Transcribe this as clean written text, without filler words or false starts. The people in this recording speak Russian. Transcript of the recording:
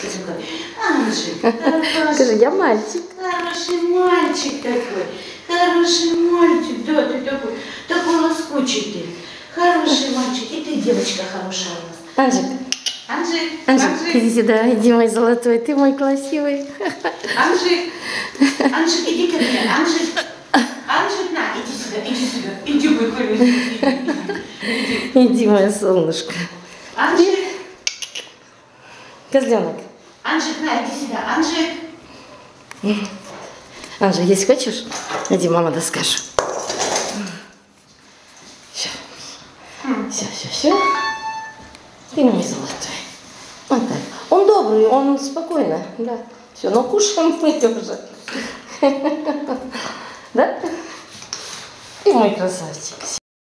Анжик, Скажи, я мальчик. хороший мальчик такой. Хороший мальчик, да, ты такой лоскучий. Хороший мальчик. И ты девочка хорошая у нас. Анжик. Анжик, Иди сюда, иди, мой золотой, ты мой красивый. Анжик, иди ко мне, Анжик, на, иди сюда, иди, мой хороший, иди. Иди, мое солнышко. Анжик, Козленок. Анжик, на, иди сюда, Анжик. Анжи, есть хочешь? Иди, мама доскажу. Все. Ты мой золотой. Вот так. Он добрый, он спокойно, да. Все, но кушаем мы тоже. Да? Ты мой красавчик.